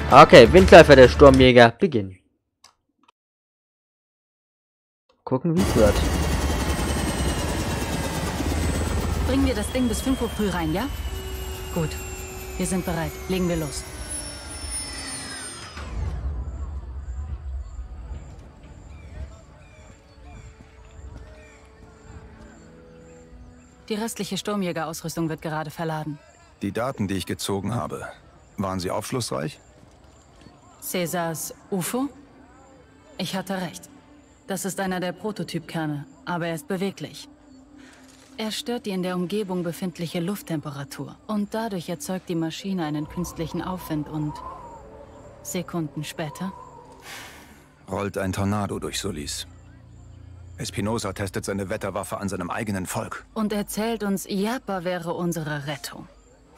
Okay, Windläufer der Sturmjäger, beginnen. Gucken, wie es wird. Bringen wir das Ding bis 5 Uhr früh rein, ja? Gut. Wir sind bereit. Legen wir los. Die restliche Sturmjägerausrüstung wird gerade verladen. Die Daten, die ich gezogen habe, waren sie aufschlussreich? Cäsars UFO? Ich hatte recht. Das ist einer der Prototypkerne, aber er ist beweglich. Er stört die in der Umgebung befindliche Lufttemperatur und dadurch erzeugt die Maschine einen künstlichen Aufwind und Sekunden später Rollt ein Tornado durch Solis. Espinosa testet seine Wetterwaffe an seinem eigenen Volk. und erzählt uns, Iapa wäre unsere Rettung.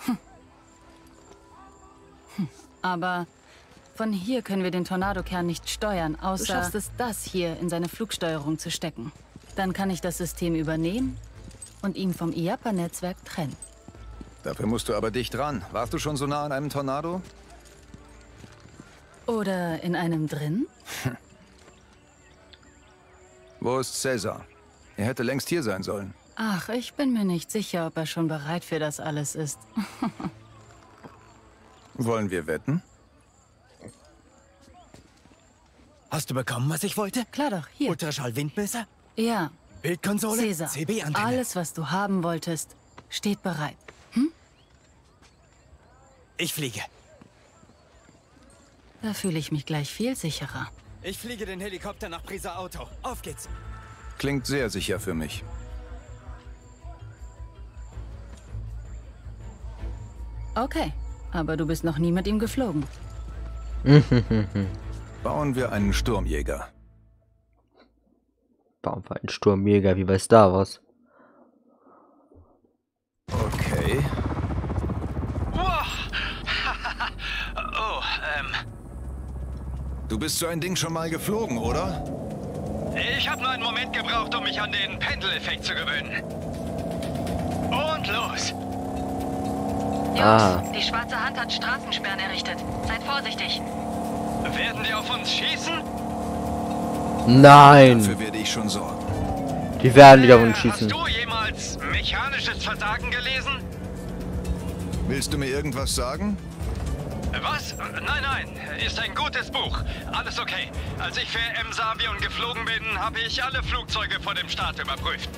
Aber von hier können wir den Tornadokern nicht steuern, außer du schaffst es, das hier in seine Flugsteuerung zu stecken. Dann kann ich das System übernehmen und ihn vom Iapa-Netzwerk trennen. Dafür musst du aber dicht ran. Warst du schon so nah an einem Tornado? Oder in einem drin? Wo ist Cäsar? Er hätte längst hier sein sollen. Ach, ich bin mir nicht sicher, ob er schon bereit für das alles ist. Wollen wir wetten? Hast du bekommen, was ich wollte? Klar doch, hier. Ultraschall-Windmesser? Ja, Bildkonsole? Cäsar, CB-Antenne? alles, was du haben wolltest, steht bereit. Ich fliege. Da fühle ich mich gleich viel sicherer. Ich fliege den Helikopter nach Prisa Auto. Auf geht's. Klingt sehr sicher für mich. Okay, aber du bist noch nie mit ihm geflogen. Bauen wir einen Sturmjäger. Bauen wir einen Sturmjäger wie bei Star Wars. Okay. Oh, Du bist so ein Ding schon mal geflogen, oder? ich habe nur einen Moment gebraucht, um mich an den Pendeleffekt zu gewöhnen. Und los! Ah. Die schwarze Hand hat Straßensperren errichtet. Seid vorsichtig. Werden die auf uns schießen? Nein! Dafür werde ich schon sorgen. Die werden wieder auf uns schießen. Hast du jemals mechanisches Versagen gelesen? Willst du mir irgendwas sagen? Was? Nein, ist ein gutes Buch. Alles okay. Als ich für M-Savion geflogen bin, habe ich alle Flugzeuge vor dem Start überprüft.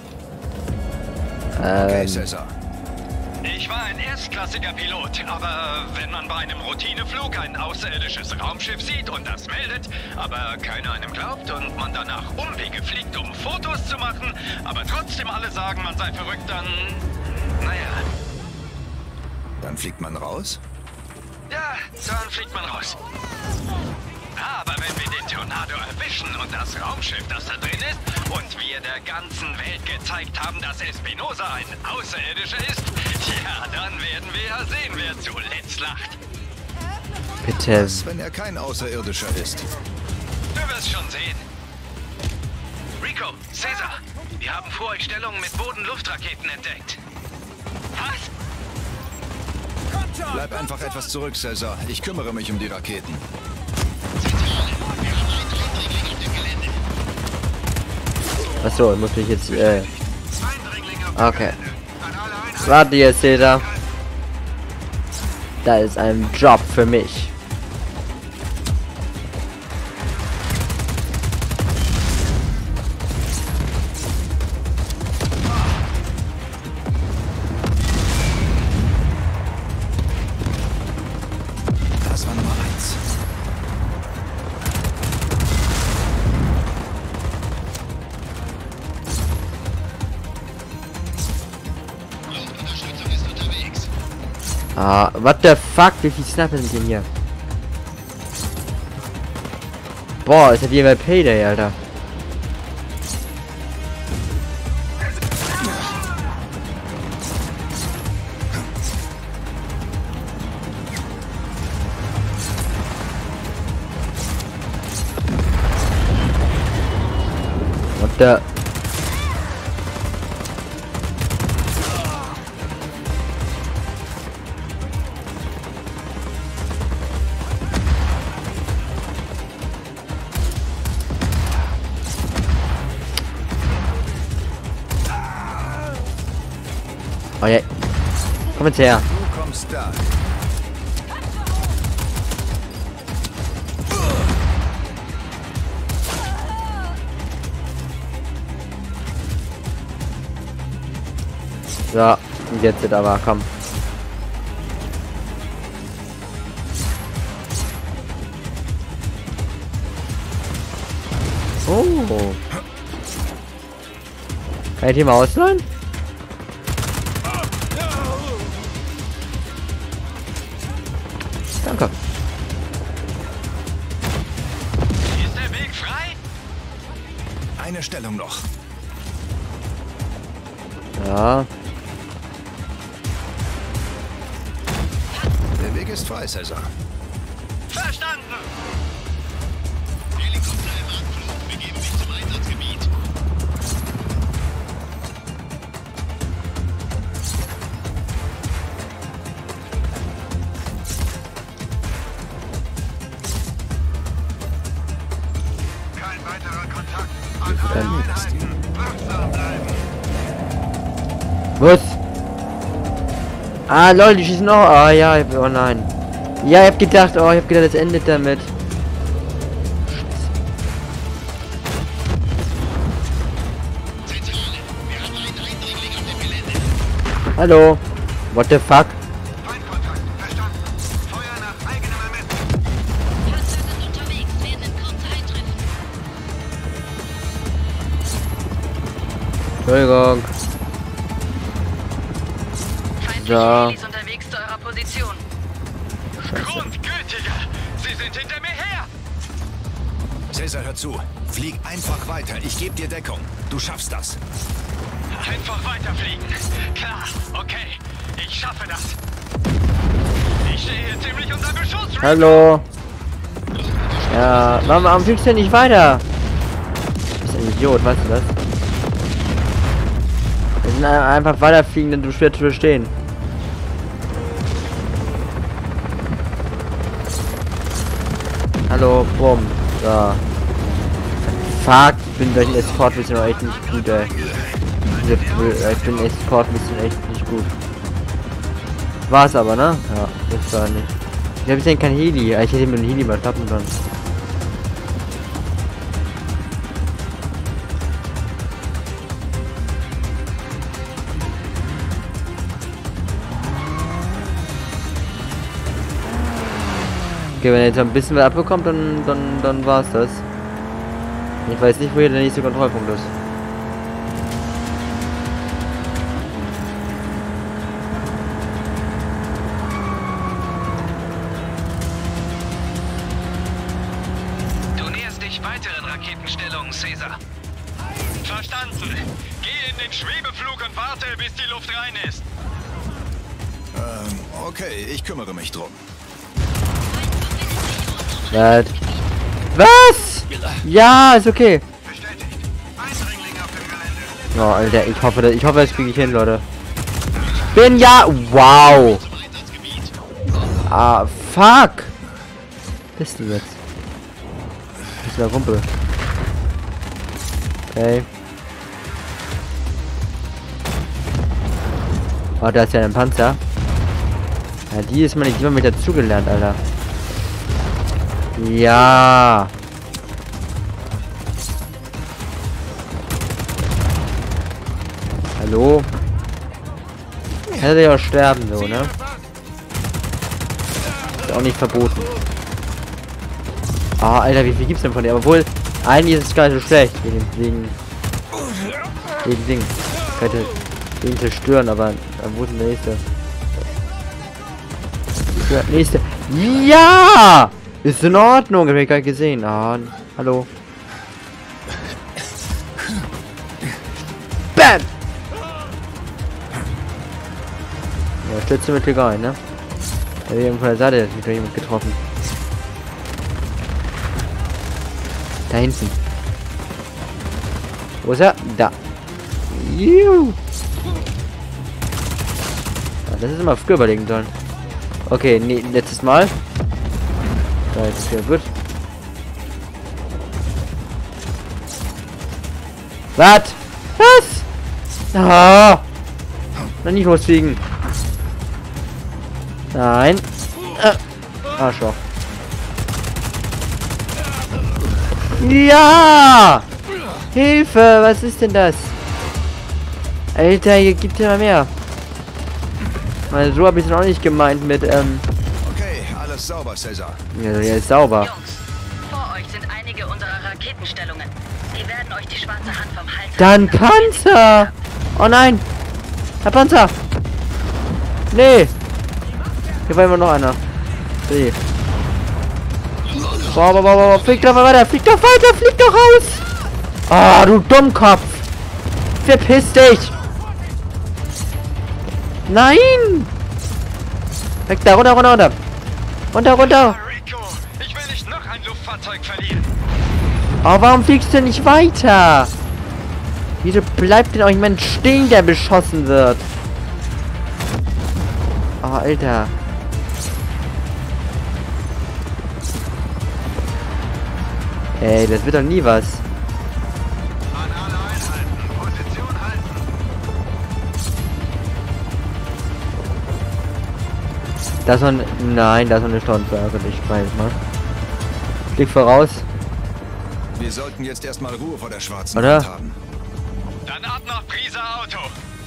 Okay, Cäsar. Ich war ein erstklassiger Pilot, aber wenn man bei einem Routineflug ein außerirdisches Raumschiff sieht und das meldet, aber keiner einem glaubt und man danach Umwege fliegt, um Fotos zu machen, aber trotzdem alle sagen, man sei verrückt, dann... naja. Dann fliegt man raus? Ja, dann fliegt man raus. Aber wenn wir den Tornado erwischen und das Raumschiff, das da drin ist, und wir der ganzen Welt gezeigt haben, dass Espinosa ein Außerirdischer ist, ja, dann werden wir ja sehen, wer zuletzt lacht. Bitte. Was, wenn er kein Außerirdischer ist? Du wirst schon sehen. Rico, Cäsar, wir haben vor euch Stellungen mit Boden-Luft-Raketen entdeckt. Was? Bleib einfach etwas zurück, Cäsar. Ich kümmere mich um die Raketen. Achso, muss ich jetzt, okay. Warte jetzt, Cäsar. Da ist ein Job für mich. Das war Nummer 1. Ah, what the fuck? Wie viel Sniper sind denn hier? Boah, ist das jemand Payday, Alter. What the... Oh ja. Komm jetzt her. Du kommst da. So, und jetzt wird aber, komm. Oh. Kann ich die mal ausleihen? Danke. Ist der Weg frei? Eine Stellung noch. Ja. Der Weg ist frei, Cäsar. Verstanden! Helikopter im Anflug. Begeben sich zum Einsatzgebiet. Kein weiterer Kontakt. An allen Seiten. Wachsam bleiben. Was? Ah, lol, die schießen noch. Ah, ja, oh nein. Ja, ich hab gedacht, es endet damit. Zentrale. Wir haben einen Eindringling auf dem Gelände. Hallo. What the fuck? Feindkontakt. Verstanden. Feuer nach eigenem Ermessen. Panzer sind unterwegs, werden in Kürze eintreffen. Entschuldigung. Feindliche Ja. Helis unterwegs zu eurer Position. Grundgültiger! Sie sind hinter mir her! Cäsar, hör zu. Flieg einfach weiter. Ich gebe dir Deckung. Du schaffst das. Einfach weiterfliegen. Klar, okay. Ich schaffe das. Ich stehe hier ziemlich unter Beschuss. Hallo. Ja, warum fliegst du denn nicht weiter? Du bist ein Idiot, weißt du das? Wir sind einfach weiterfliegen, denn du schwer zu verstehen. Hallo, bumm. So. Fuck, ich bin durch den Escort-Mission echt nicht gut, ey. Ich bin Escort-Mission echt nicht gut. War's aber, ne? Ja, das war nicht. Ich habe jetzt kein Heli. Ich hätte mit dem Heli mal klappen können. Okay, wenn er jetzt ein bisschen was abbekommt, dann war's das. Ich weiß nicht, wo hier der nächste Kontrollpunkt ist. Du näherst dich weiteren Raketenstellungen, Cäsar. Verstanden. Geh in den Schwebeflug und warte, bis die Luft rein ist. Okay, ich kümmere mich drum. Was? Ja, ist okay. Bestätigt. Eindringling auf dem Gelände. Oh, Alter, ich hoffe, das kriege ich hin, Leute. Bin ja... Wow. Ah, fuck. Bist du jetzt? Das ist der Kumpel. Okay. Oh, da ist ja ein Panzer. Ja, die ist mal nicht immer mit dazugelernt, Alter. Ja. Hallo? Hätte ja auch sterben, so, ne? Ist auch nicht verboten. Ah, Alter, wie viel gibt's denn von dir? Obwohl, eigentlich ist es gar nicht so schlecht. Wegen Ding. Könnte den zerstören, aber wo ist denn der nächste? Der nächste. Ja! Ist in Ordnung, hab ich gar nicht gesehen. Ah, hallo. Bam! Ja, Stütze mit egal, ne? Da hat jemand von der Seite hat mich da jemand getroffen. Da hinten. Wo ist er? Da. Juhu. Ja, das ist immer früher überlegen sollen. Okay, nee, letztes Mal. Da jetzt ist wieder gut. Was? Was? Ah! Noch nicht losfliegen. Nein. Arschloch. Ja! Hilfe! Was ist denn das? Alter, hier gibt ja mehr. Also so habe ich es noch nicht gemeint mit, Okay, alles sauber, Cäsar. Ja, der ist sauber. Jungs, vor euch sind einige unserer Raketenstellungen. Sie werden euch die schwarze Hand vom Hals... Dann Panzer! Oh nein! Herr Panzer! Nee! Hier war immer noch einer. Nee. Boah. Flieg doch mal weiter! Flieg doch weiter! Flieg doch raus! Ah, du Dummkopf! Verpiss dich! Nein! Weg da, runter! Runter! Rico, ich will nicht noch ein Luftfahrzeug verlieren. Oh, warum fliegst du nicht weiter? Wieso bleibt denn auch jemand stehen, der beschossen wird? Oh, Alter. Ey, das wird doch nie was. An alle Einheiten, Position halten. Das ist noch nein, das ist noch eine Stundenwerke, ich weiß mal. Flieg voraus. Wir sollten jetzt erstmal Ruhe vor der schwarzen Oder? Wand haben. Dann ab nach Prisa Auto.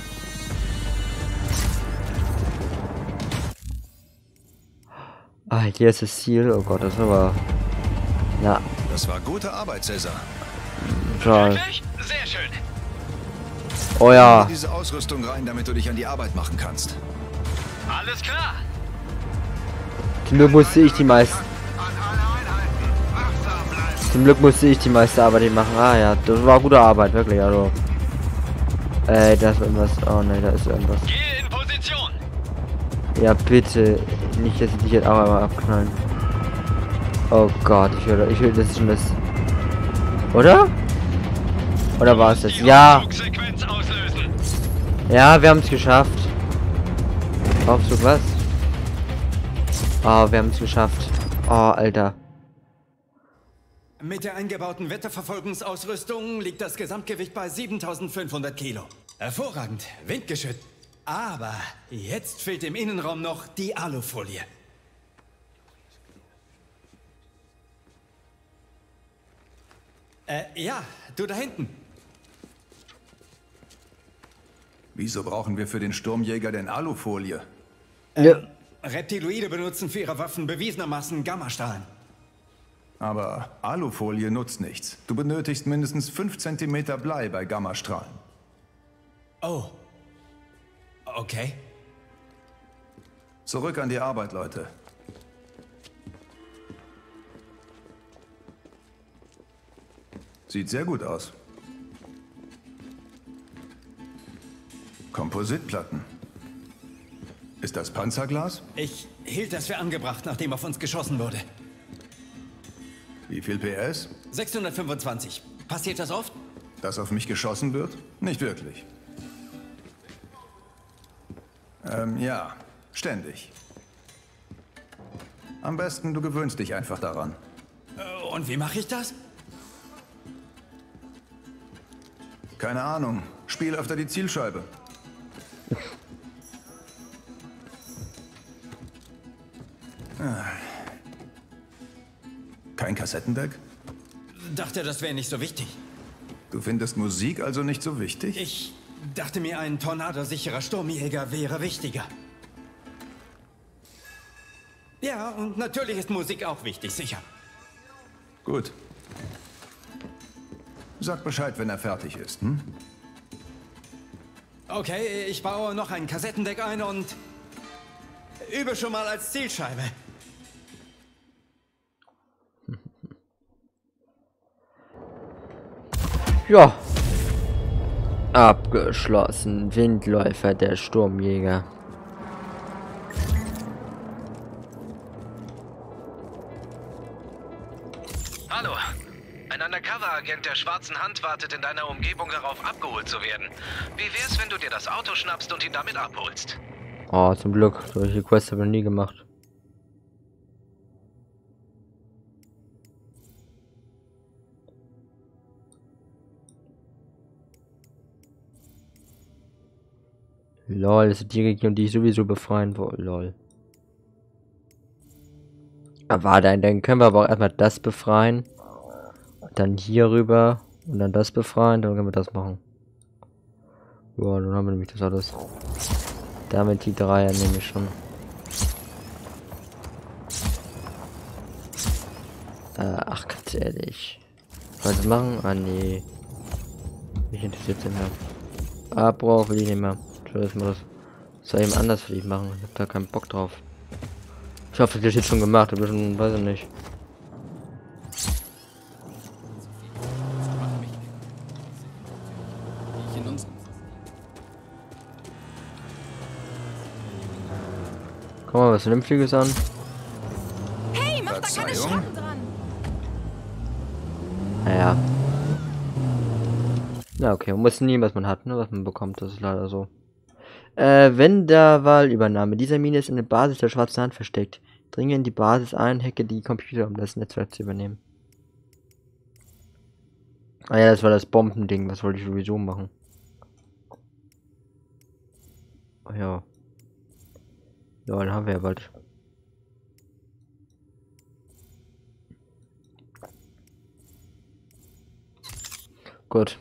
Ah, hier ist das Ziel. Oh Gott, das ist aber... Ja, Das war gute Arbeit, Cäsar. toll. Wirklich? Sehr schön. Oh ja. Diese Ausrüstung rein, damit du dich an die Arbeit machen kannst. Alles klar. Zum Glück musste ich die meiste... An alle Einheiten, wachsam bleiben. Zum Glück musste ich die meiste Arbeit nicht machen. Ah ja, das war gute Arbeit, wirklich, also. Da ist irgendwas. Oh nein, da ist irgendwas. Gehe in Position. Ja, bitte. Nicht, dass ich dich jetzt auch einmal abknallen. Oh Gott, ich höre, das ist schon das. Oder? Oder war es das? Die Ja! Aufzugsequenz auslösen. Ja, wir haben es geschafft. Aufzug was? Oh, wir haben es geschafft. Oh, Alter. Mit der eingebauten Wetterverfolgungsausrüstung liegt das Gesamtgewicht bei 7500 Kilo. Hervorragend, windgeschützt. Aber jetzt fehlt im Innenraum noch die Alufolie. Ja, du da hinten. Wieso brauchen wir für den Sturmjäger denn Alufolie? Ja. Reptiloide benutzen für ihre Waffen bewiesenermaßen Gammastrahlen. Aber Alufolie nutzt nichts. Du benötigst mindestens 5 cm Blei bei Gammastrahlen. Oh. Okay. Zurück an die Arbeit, Leute. Sieht sehr gut aus. Kompositplatten. Ist das Panzerglas? Ich hielt das für angebracht, nachdem auf uns geschossen wurde. Wie viel PS? 625. Passiert das oft? Dass auf mich geschossen wird? Nicht wirklich. Ja, ständig. Am besten, du gewöhnst dich einfach daran. Und wie mache ich das? Keine Ahnung. Spiel öfter die Zielscheibe. Kein Kassettendeck? Dachte, das wäre nicht so wichtig. Du findest Musik also nicht so wichtig? Ich dachte mir, ein tornadosicherer Sturmjäger wäre wichtiger. Ja, und natürlich ist Musik auch wichtig, sicher. Gut. Sag Bescheid, wenn er fertig ist, hm? Okay, ich baue noch ein Kassettendeck ein und übe schon mal als Zielscheibe. Ja. Abgeschlossen. Windläufer, der Sturmjäger. Hallo. Ein Undercover-Agent der Schwarzen Hand wartet in deiner Umgebung darauf, abgeholt zu werden. Wie wär's, wenn du dir das Auto schnappst und ihn damit abholst? Oh, zum Glück. Solche Quests habe ich noch nie gemacht. Lol, das sind die Region, die ich sowieso befreien wollte. Lol. Aber dann können wir aber auch erstmal das befreien. Dann hier rüber. Und dann das befreien. Dann können wir das machen. Ja, dann haben wir nämlich das alles. Damit die Dreier nehme ich schon. Ach, ganz ehrlich. Was das machen? Ah, nee. Mich interessiert es nicht mehr. Abbruch will ich nicht mehr. Das soll jemand anders für dich machen. Ich hab da keinen Bock drauf. Ich hoffe, das ist jetzt schon gemacht, aber schon, weiß ich nicht. Komm mal, was Vernünftiges an. Hey, mach da keine Schrappen dran! Naja. Na okay, man muss nie, was man hat, ne, was man bekommt, das ist leider so. Wenderwahl-Übernahme. Dieser Mine ist in der Basis der Schwarzen Hand versteckt. Dringe in die Basis ein, hacke die Computer, um das Netzwerk zu übernehmen. Ah ja, das war das Bombending, was wollte ich sowieso machen. Oh ja. Ja, dann haben wir ja bald. Gut.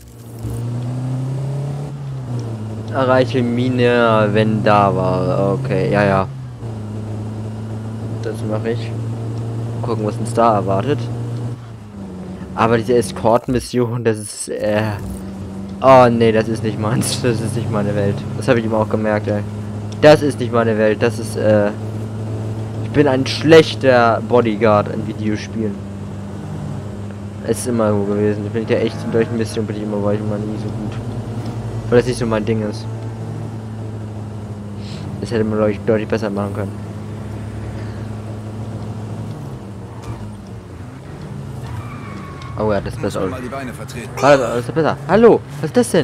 Erreiche Mine, wenn da war. Okay, ja, ja. Das mache ich. Gucken, was uns da erwartet. Aber diese Escort-Mission, das ist, oh nee, das ist nicht meins. Das ist nicht meine Welt. Das habe ich ihm auch gemerkt, ey. Das ist nicht meine Welt. Das ist, ich bin ein schlechter Bodyguard in Videospielen. Es ist immer so gewesen. Ich bin ja echt in solchen Missionen bin ich immer, war ich immer nie so gut. Weil das nicht so mein Ding ist. Das hätte man, glaube ich, deutlich besser machen können. Oh ja, das ist besser. Mal die Beine vertreten. Das ist besser. Hallo, was ist das denn?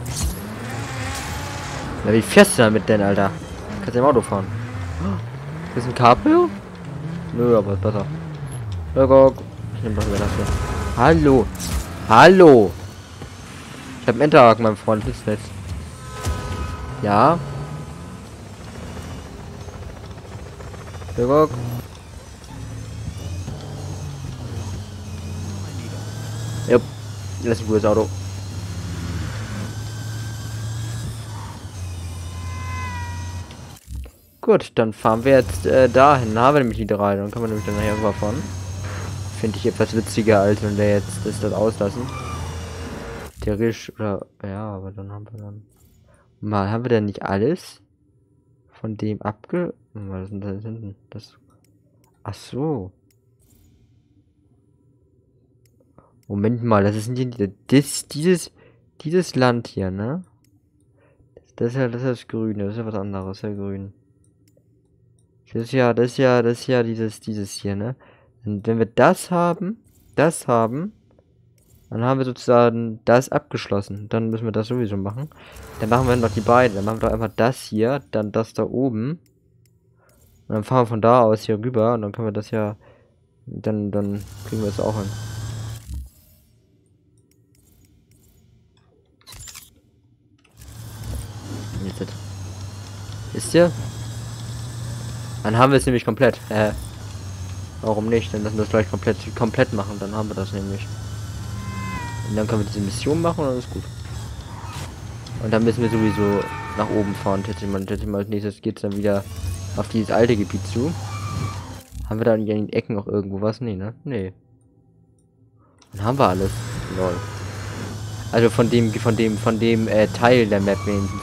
Na, wie fährst du damit denn, Alter? Kannst du im Auto fahren? Das ist ein Cabrio? Nö, aber ist besser. Ja, guck. Ich nehme doch wieder das hier. Hallo. Hallo. Ich hab einen Enterhaken, mein Freund. Ist jetzt. Ja. Ja, guck. Jupp. Das ist ein gutes Auto. Gut, dann fahren wir jetzt dahin. Haben wir nämlich die 3. Dann können wir nämlich dann nachher rüberfahren. Finde ich etwas witziger, als wenn wir jetzt das auslassen. Theoretisch, oder, ja, aber dann haben wir dann... Mal, haben wir denn nicht alles von dem Was ist denn da hinten? Das... Ach so. Moment mal, das ist nicht dieses Land hier, ne? Das ist das Grüne, das ist ja was anderes, ja grün. Das ist ja dieses hier, ne? Und wenn wir das haben, dann haben wir sozusagen das abgeschlossen. Dann müssen wir das sowieso machen. Dann machen wir noch die beiden. Dann machen wir doch einfach das hier, dann das da oben. Und dann fahren wir von da aus hier rüber und dann können wir das ja, dann kriegen wir es auch hin. Jetzt. Wisst ihr? Dann haben wir es nämlich komplett. Warum nicht? Dann lassen wir es gleich komplett machen. Dann haben wir das nämlich. Und dann können wir diese Mission machen und dann ist gut. Und dann müssen wir sowieso nach oben fahren. Schätze ich mal als nächstes geht es dann wieder auf dieses alte Gebiet zu. Haben wir da in den Ecken noch irgendwo was? Nee, ne? Nee. Dann haben wir alles. Lol. Also von dem Teil der Map wenigstens.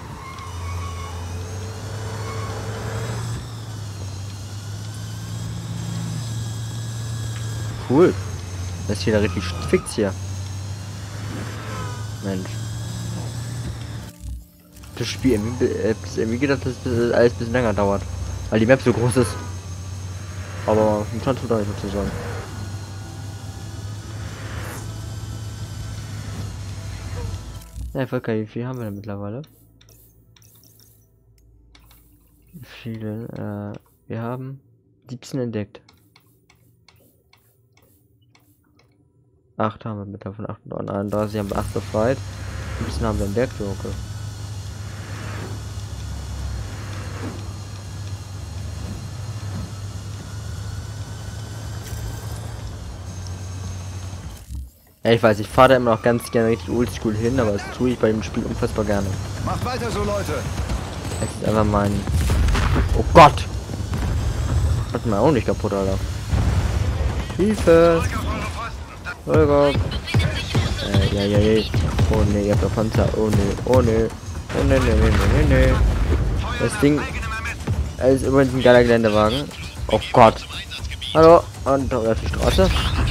Cool. Das ist hier richtig fix hier. Mensch. Das Spiel, irgendwie geht das, dass das alles ein bisschen länger dauert. Weil die Map so groß ist. Aber schon tut euch sozusagen. Ja, Volker, wie viel haben wir denn mittlerweile? Wie viele? Wir haben 17 entdeckt. 8 haben wir mit davon 8 und 31 haben wir 8 befreit. Ein bisschen haben wir entdeckt, okay. Ja, ich weiß, ich fahre da immer noch ganz gerne richtig oldschool hin, aber das tue ich bei dem Spiel unfassbar gerne. Macht weiter so, Leute. Es ist einfach mein... Oh Gott! Hat mir auch nicht kaputt, Alter. Hilfe! Holger! Ja. Oh ne, ihr habt doch Panzer. Oh ne. Oh ne. Das Ding ist übrigens ein geiler Geländewagen. Oh Gott. Hallo. Und auf die Straße.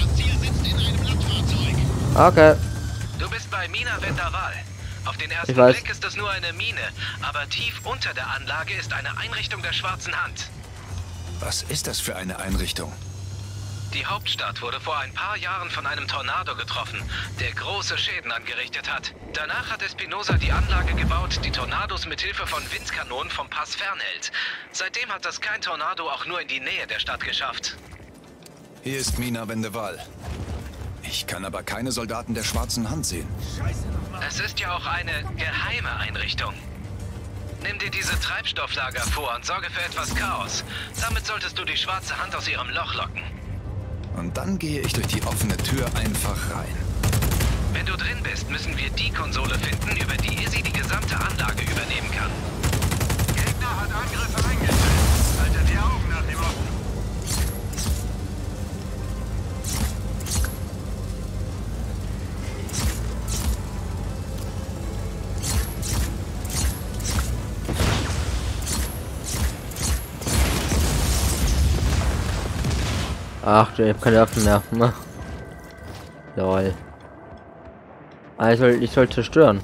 Okay. Du bist bei Mina Vendaval. Auf den ersten Ich weiß. Blick ist es nur eine Mine, aber tief unter der Anlage ist eine Einrichtung der Schwarzen Hand. Was ist das für eine Einrichtung? Die Hauptstadt wurde vor ein paar Jahren von einem Tornado getroffen, der große Schäden angerichtet hat. Danach hat Espinosa die Anlage gebaut, die Tornados mit Hilfe von Windkanonen vom Pass fernhält. Seitdem hat das kein Tornado auch nur in die Nähe der Stadt geschafft. Hier ist Mina Vendaval. Ich kann aber keine Soldaten der Schwarzen Hand sehen. Es ist ja auch eine geheime Einrichtung. Nimm dir diese Treibstofflager vor und sorge für etwas Chaos. Damit solltest du die Schwarze Hand aus ihrem Loch locken. Und dann gehe ich durch die offene Tür einfach rein. Wenn du drin bist, müssen wir die Konsole finden, über die Izzy die gesamte Anlage übernehmen kann. Gegner hat Angriffe eingestellt. Haltet die Augen nach dem offen. Ach, ich hab keine Waffen mehr. Lol. Also ich soll zerstören.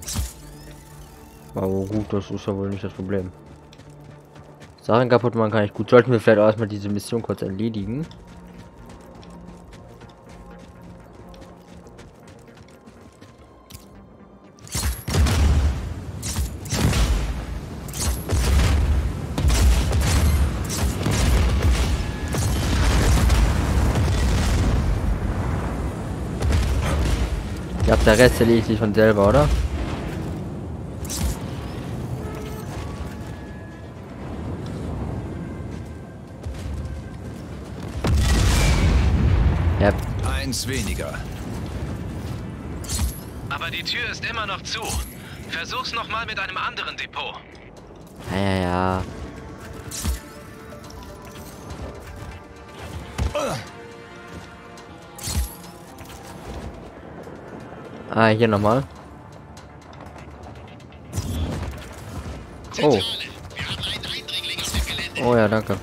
Aber gut, das ist ja wohl nicht das Problem. Sachen kaputt machen kann ich gut. Sollten wir vielleicht auch erstmal diese Mission kurz erledigen. Ich glaube, der Rest erledigt sich von selber, oder? Ja. Eins weniger. Aber die Tür ist immer noch zu. Versuch's nochmal mit einem anderen Depot. Ja. Ah, hier nochmal. Oh. Wir haben einen Eindringling auf dem Gelände. Oh ja, danke.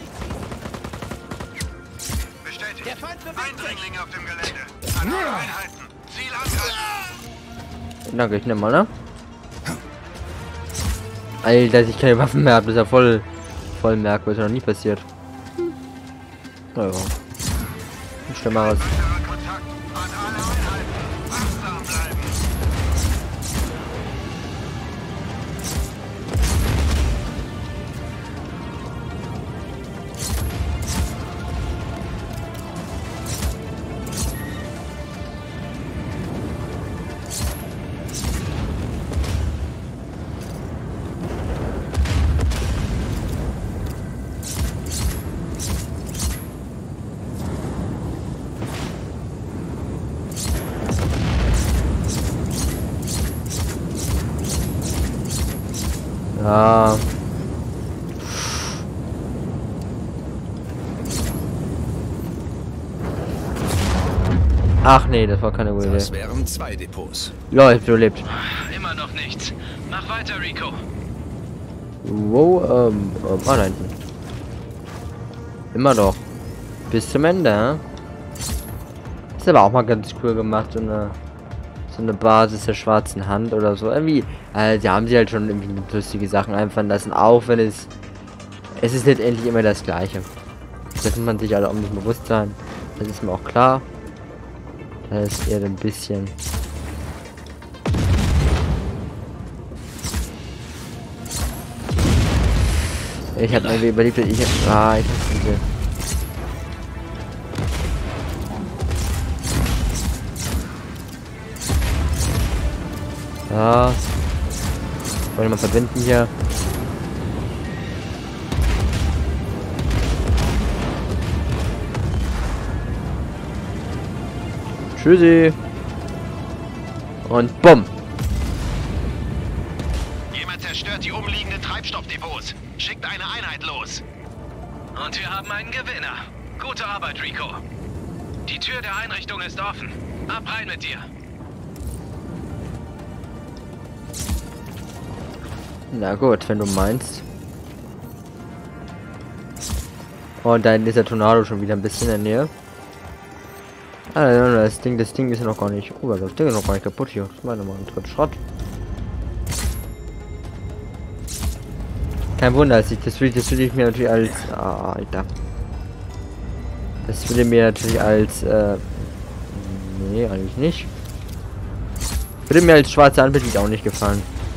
Bestätigt. Eindringling auf dem Gelände. An alle Einheiten. Ziel angreifen. Danke, ich nehme mal, ne? Alter, dass ich keine Waffen mehr habe, das ist ja voll merkwürdig, noch nie passiert. Naja. Ich stell mal was. Kontakt. An alle Einheiten. Wachsam bleiben. Ja. Ach nee, das war keine gute Das Idee. wären 2 Depots. Läuft, du lebst. Immer noch nichts. Mach weiter, Rico. Wo, da hinten. Immer doch. Bis zum Ende, hä? Ist aber auch mal ganz cool gemacht, so eine Basis der Schwarzen Hand oder so. Irgendwie, sie haben sie halt schon irgendwie lustige Sachen einfallen lassen, auch wenn es ist letztendlich immer das Gleiche. Das muss man sich alle auch nicht bewusst sein. Das ist mir auch klar. Das ist eher ein bisschen. Ich habe irgendwie überlegt, ich habe diese. Ja. Wollen wir mal verbinden hier. Tschüssi. Und bumm. Jemand zerstört die umliegenden Treibstoffdepots. Schickt eine Einheit los. Und wir haben einen Gewinner. Gute Arbeit, Rico. Die Tür der Einrichtung ist offen. Ab rein mit dir. Na gut, wenn du meinst. Und dann ist der Tornado schon wieder ein bisschen in der Nähe. Ah, das Ding ist ja noch gar nicht. Oh, das Ding ist noch gar nicht kaputt hier. Das meine mal ein dritter Schrott. Kein Wunder, das will ich mir natürlich als. Ah, Alter. Das würde mir natürlich als. Nee, eigentlich nicht. Würde mir als schwarze Anbieter auch nicht gefallen.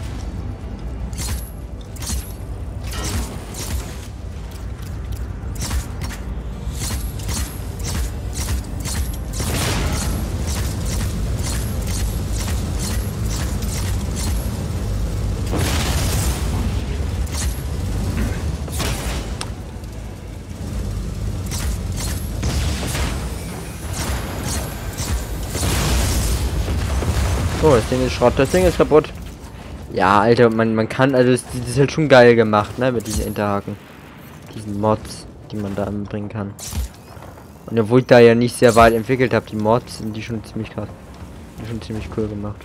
Oh, das Ding ist Schrott, das Ding ist kaputt. Ja, Alter, man kann, also das ist halt schon geil gemacht, ne, mit diesen Interhaken. Diesen Mods, die man da anbringen kann. Und obwohl ich da ja nicht sehr weit entwickelt habe, die Mods, sind die schon ziemlich krass. Die schon ziemlich cool gemacht.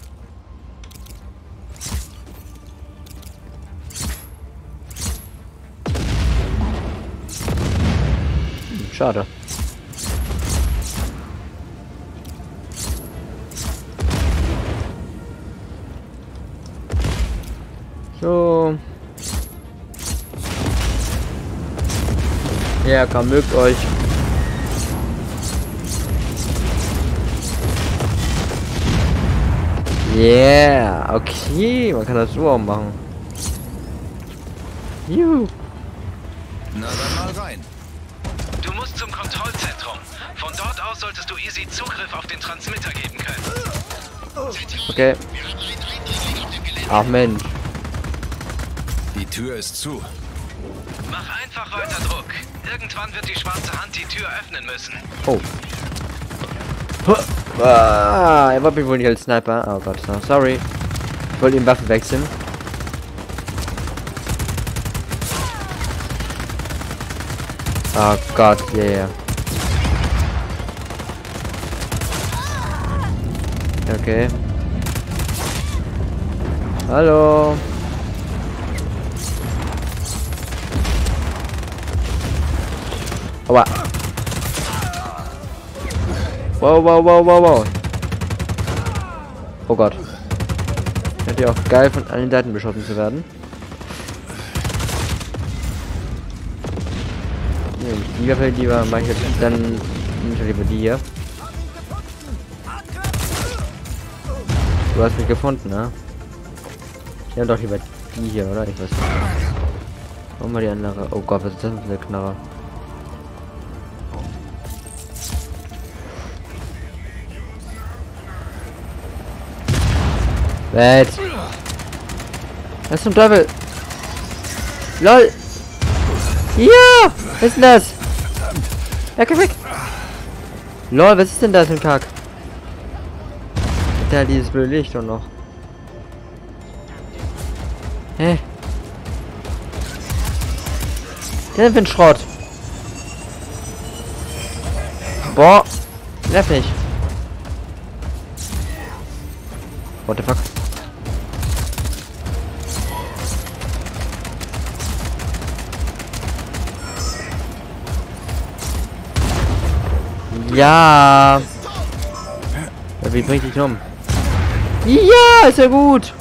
Schade. So. Ja, komm, mögt euch. Yeah, okay, man kann das so auch machen. Juhu. Na dann mal rein. Du musst zum Kontrollzentrum. Von dort aus solltest du easy Zugriff auf den Transmitter geben können. Okay. Ach Mensch. Die Tür ist zu. Mach einfach weiter Druck. Irgendwann wird die schwarze Hand die Tür öffnen müssen. Oh. Ah, er war wohl nicht als Sniper. Oh Gott, no, sorry. Ich wollte ihm Waffen wechseln. Oh Gott, yeah. Okay. Hallo. Aua. Wow, wow, wow, wow, wow. Oh Gott. Hätte ja auch geil von allen Seiten beschossen zu werden. Nee, die Waffe, die war, mache ich jetzt dann nicht lieber die hier. Du hast mich gefunden, ne? Ja, doch lieber die hier, oder? Ich weiß nicht. Warum mal die andere? Oh Gott, was ist das für eine Knarre? Was zum Teufel? LOL! Ja! Was ist denn das? Weg, weg! LOL, was ist denn das für ein Kack? Da dieses blöde Licht und noch. Hä? Der ist für ein Schrott. Boah! Nervig. What the fuck? Ja. Wie bringt dich um? Ja, ist ja gut.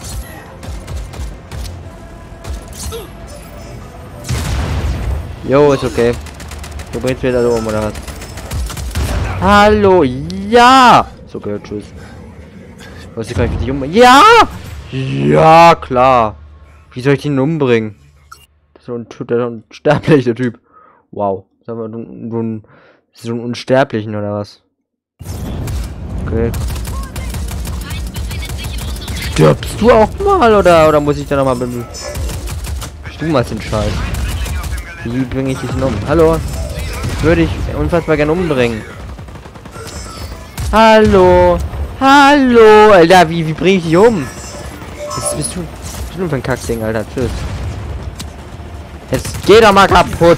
Jo, ist okay. Du bringst wieder da oben oder was? Hallo, ja. So gehört, tschüss. Was ich gleich für dich umbringen? Ja! Ja, klar. Wie soll ich ihn umbringen? So ein unsterblicher Typ. Wow. Sagen wir so ein Unsterblichen oder was? Okay. Stirbst du auch mal oder muss ich da nochmal bemühen? Du machst den Scheiß. Wie bringe ich dich denn um? Hallo? Würde ich unfassbar gerne umbringen. Hallo? Hallo, Alter, wie bring ich dich um? Was bist du für ein Kackding, Alter? Tschüss. Jetzt geh doch mal kaputt.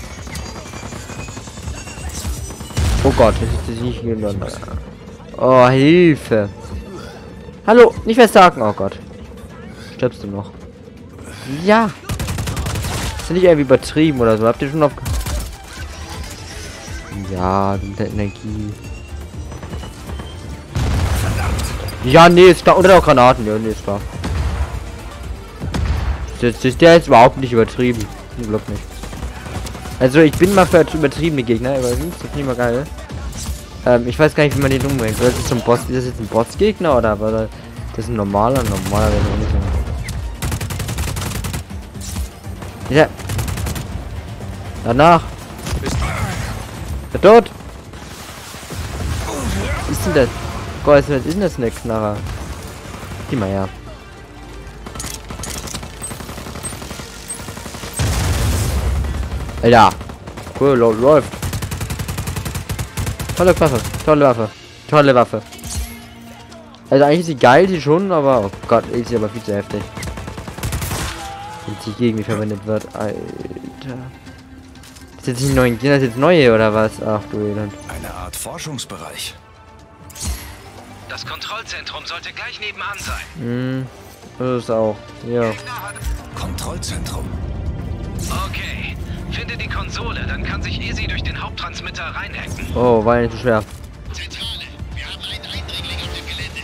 Oh Gott, das ist nicht genommen. Oh, Hilfe. Hallo, nicht festhaken. Oh Gott. Stirbst du noch? Ja. Ist nicht irgendwie übertrieben oder so? Habt ihr schon auf... Ja, mit der Energie. Ja, nee, ist klar. Oder auch Granaten. Ja, nee, ist klar. Das ist der jetzt überhaupt nicht übertrieben. Zum Glück nicht. Also, ich bin mal für übertriebene Gegner, aber das ist nicht mal geil. Ich weiß gar nicht, wie man den umbringt. Das ist ein Boss. Ist das jetzt ein Bossgegner oder war das ist ein normaler? Normaler wäre auch nicht so. Ja. Danach. Der tot. Was ist denn das? Gott, was ist denn das eine Knarre? Geh mal her. Alter. Cool, läuft. Tolle Waffe. Tolle Waffe. Tolle Waffe. Also eigentlich ist sie geil, die schon, aber oh Gott, ist sie aber viel zu heftig. Wenn sie gegen mich verwendet wird. Alter. Ist jetzt nicht neu, sind das jetzt neue oder was? Ach du Elend. Eine Art Forschungsbereich. Das Kontrollzentrum sollte gleich nebenan sein. Das ist auch. Ja. Kontrollzentrum. Okay. Finde die Konsole, dann kann sich Easy durch den Haupttransmitter reinhacken. Oh, war nicht so schwer. Zentrale, wir haben einen Eindringling auf dem Gelände.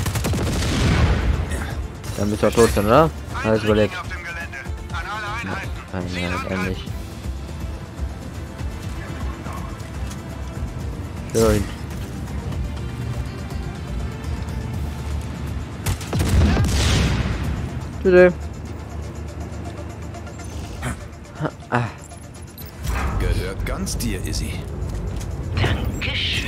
Dann bist du auch tot sein, oder? Alles überlebt. Auf dem Gelände. An alle Einheiten. Nein, eigentlich. Schön. Bitte. Gehört ganz dir, Izzy. Dankeschön.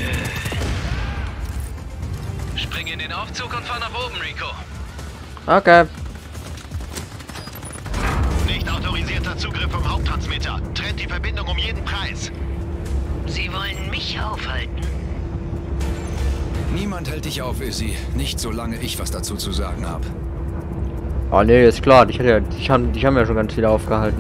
Spring in den Aufzug und fahr nach oben, Rico. Okay. Nicht autorisierter Zugriff vom Haupttransmitter. Trennt die Verbindung um jeden Preis. Sie wollen mich aufhalten? Niemand hält dich auf, Izzy. Nicht solange ich was dazu zu sagen habe. Oh ne, ist klar. Die haben ja schon ganz viele aufgehalten.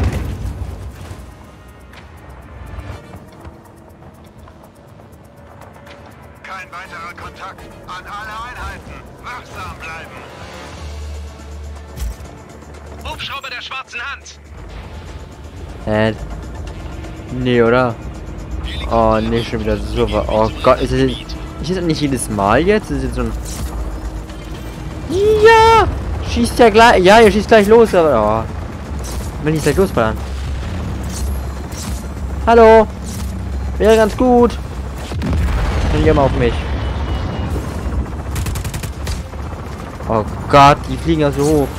Kein weiterer Kontakt. An alle Einheiten. Wachsam bleiben. Hubschrauber der schwarzen Hand. Nee, oder? Oh, nee, schon wieder so. Oh Gott, ist das nicht jedes Mal jetzt? Ist jetzt so ein... Ja! Schießt ja gleich... Ja, ihr schießt gleich los, aber... Oh. Will nicht gleich losballern. Hallo! Wäre ganz gut. Dann geh mal auf mich. Oh Gott, die fliegen ja so hoch.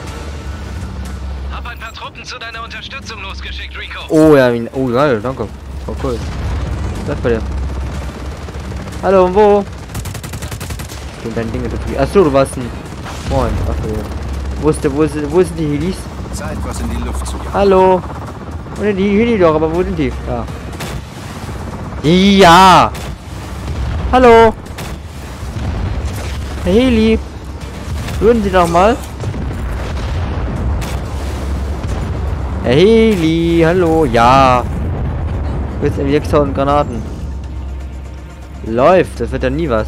Hab ein paar Truppen zu deiner Unterstützung losgeschickt, Rico. Oh ja, oh geil, danke. Oh cool. Was ist bei dir? Hallo, und wo? Und deine Dinge zu. Achso, du warst ein Freund. Achso. Wo sind die Helis? Zeit, was in die Luft zu jagen. Hallo. Wo sind die Heli doch, aber wo sind die? Ja. Ja. Hallo. Herr Heli. Würden Sie doch mal? Herr Heli, hallo. Ja. Jetzt 6000 Granaten. Läuft, das wird ja nie was.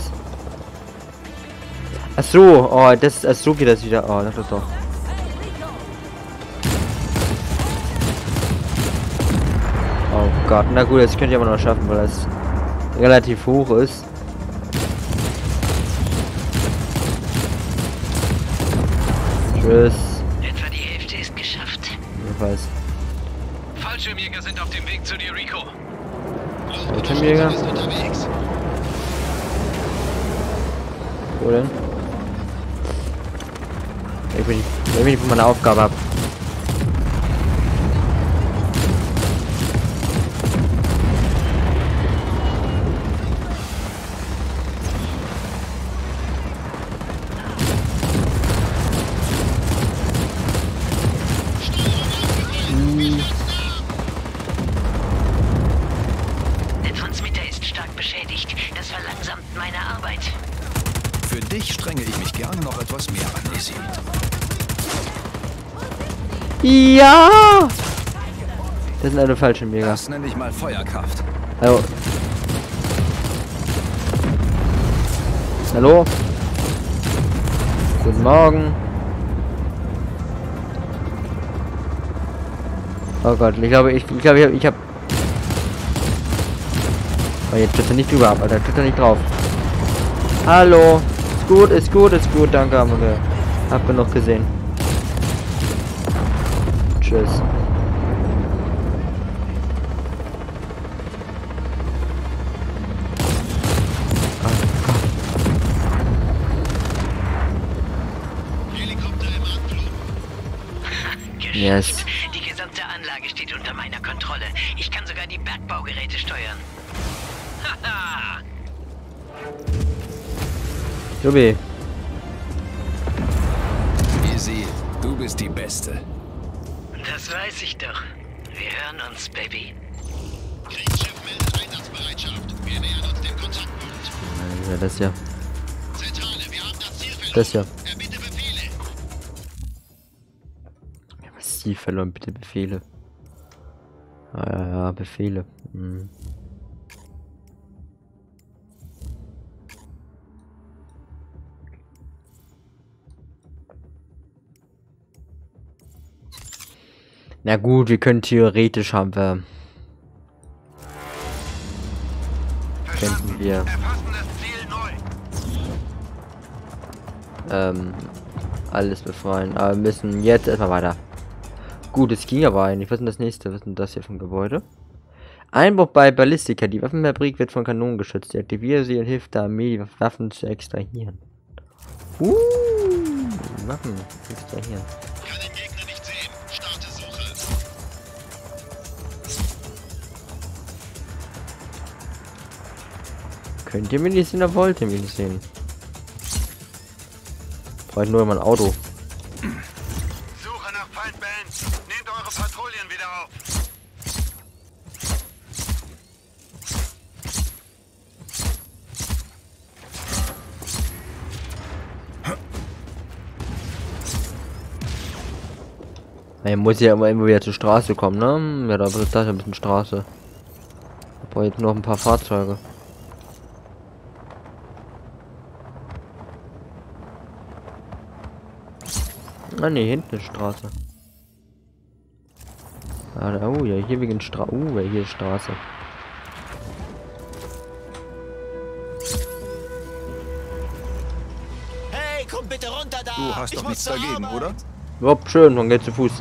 Ach so, oh, das, ach so geht das wieder. Oh, das ist doch. Oh Gott, na gut, das könnt ihr aber noch schaffen, weil das relativ hoch ist. Tschüss. Etwa die Hälfte ist geschafft. Ich weiß. Fallschirmjäger sind auf dem Weg zu dir, Rico. Fallschirmjäger? Ist unterwegs. Wo denn? Ich bin nicht von meiner Aufgabe ab. Der Transmitter ist stark beschädigt. Das verlangsamt meine Arbeit. Für dich strenge ich mich gerne noch etwas mehr an, Izzy. Ja! Das sind eine falsche Mega. Das nenne ich mal Feuerkraft. Hallo. Hallo? Guten Morgen. Oh Gott, ich glaube, ich hab... Oh, jetzt tritt er nicht drüber ab, Alter. Tritt er nicht drauf. Hallo. Ist gut. Danke, haben wir. Hab genug gesehen. Tschüss. Yes. Die gesamte Anlage steht unter meiner Kontrolle. Ich kann sogar die Bergbaugeräte steuern. Haha! Jubi. Izzy, du bist die Beste. Das weiß ich doch. Wir hören uns, Baby. Kriegsschiff meldet Einsatzbereitschaft. Wir nähern uns dem Kontaktpunkt. Ja, das ja. Zentrale, wir haben das Ziel verloren. Das ja. Erbitte Befehle. Ziel verloren, bitte Befehle. Ja, Befehle. Hm. Na gut, wir können theoretisch haben wir. Könnten wir. Erfassen das Ziel neu. Alles befreien. Aber wir müssen jetzt erstmal weiter. Gut, es ging aber eigentlich. Was ist denn das nächste? Was ist denn das hier für ein Gebäude? Einbruch bei Ballistika. Die Waffenfabrik wird von Kanonen geschützt. Deaktiviere sie und hilft der Armee, die Waffen zu extrahieren. Waffen extrahieren. Kann den Gegner nicht sehen. Starte Suche. Könnt ihr mich nicht sehen, oder wollt ihr mich nicht sehen? Braucht nur mein Auto. Suche nach Feindbands. Nehmt eure Patrouillen wieder auf. Man muss ja immer wieder zur Straße kommen, ne? Ja, da ist das ein bisschen Straße. Ich brauche jetzt noch ein paar Fahrzeuge. Ah ne, hinten ist Straße. Ah, da, oh ja, hier wegen Straße. Ja, hier ist Straße. Hey, komm bitte runter da! Du hast doch nichts dagegen, oder? Ja, schön, dann geht's zu Fuß.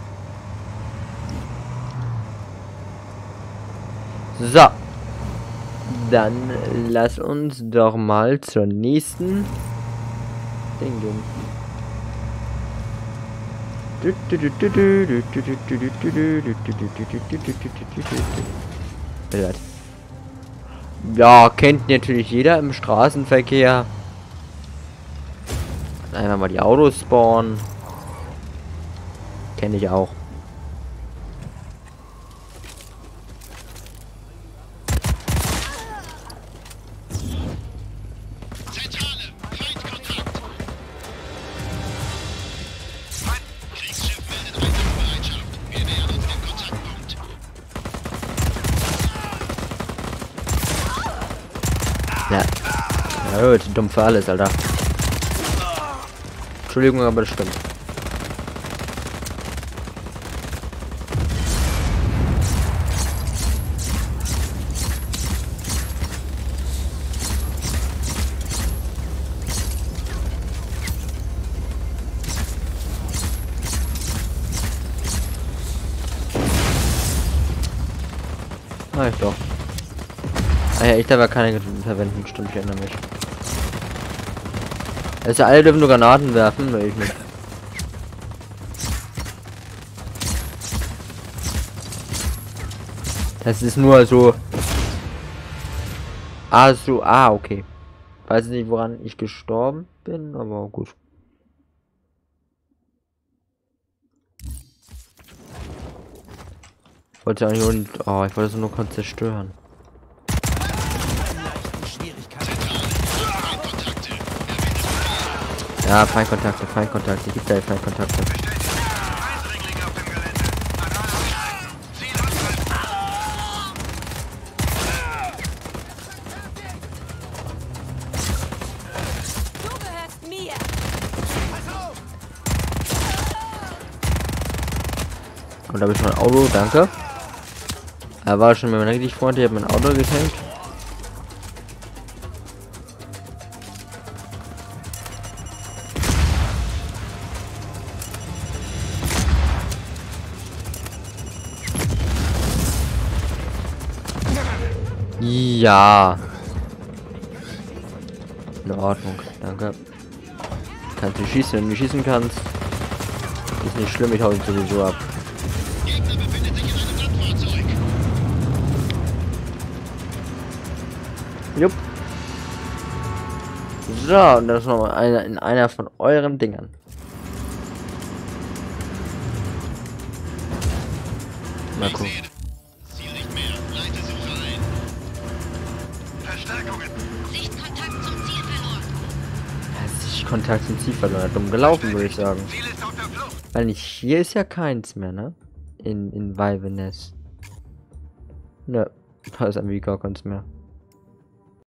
So. Dann lass uns doch mal zur nächsten Ding gehen. Ja, kennt natürlich jeder im Straßenverkehr. Einmal mal die Autos spawnen. Kenne ich auch. Zentrale, Feindkontakt. Kriegsschiff meldet Einsatzbereitschaft. Wir nähern uns dem Kontaktpunkt. Ja. Ja, gut, dumm für alles, Alter. Entschuldigung, aber das stimmt. Ah, ich doch. Ah ja, ich darf ja keine verwenden, stimmt, ich erinnere mich. Also alle dürfen nur Granaten werfen, ne, ich nicht. Das ist nur so. Ah, so, okay. Weiß nicht, woran ich gestorben bin, aber gut. Ich wollte eigentlich nur, ich wollte es nur kurz zerstören. Zentrale, Feindkontakte. Erbitte Ja, Feindkontakte, Feindkontakte. Gibt da Feindkontakte. Eindringlinge auf dem Gelände. Alarm! Ziel angreifen! Du gehörst mir. Und da habe ich schon ein Auto, danke. Er war schon mit meinem richtig Freund, der hat mein Auto getankt. Ja. In Ordnung, danke. Kannst du schießen, wenn du schießen kannst. Ist nicht schlimm, ich hau ihn sowieso ab. Gegner befindet sich in einem Landfahrzeug. Jupp. So, und das ist noch einer in einer von euren Dingern. Mal gucken. Ziel nicht mehr. Leite Suche ein. Verstärkungen. Sichtkontakt zum Ziel verloren. Kontakt zum Ziel verloren. Dumm gelaufen, würde ich sagen. Ziel ist auf der Flucht. Weil nicht hier ist ja keins mehr, ne? In Valvenes. Ne, da ist irgendwie gar keins mehr.